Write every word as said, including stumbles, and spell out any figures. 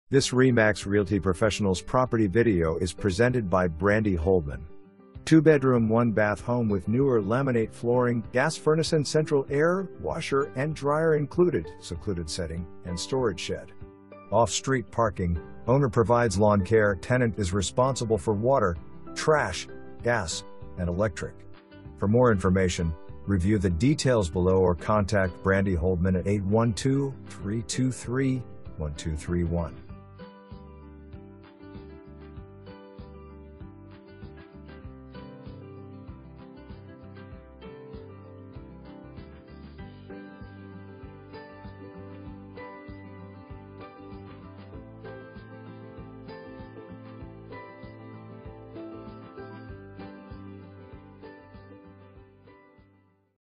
This RE/MAX Realty Professionals property video is presented by Brandy Holdeman. Two-bedroom, one-bath home with newer laminate flooring, gas furnace and central air, washer and dryer included, secluded setting, and storage shed. Off-street parking. Owner provides lawn care. Tenant is responsible for water, trash, gas, and electric. For more information, review the details below or contact Brandy Holdeman at eight one two, three two three, one two three one.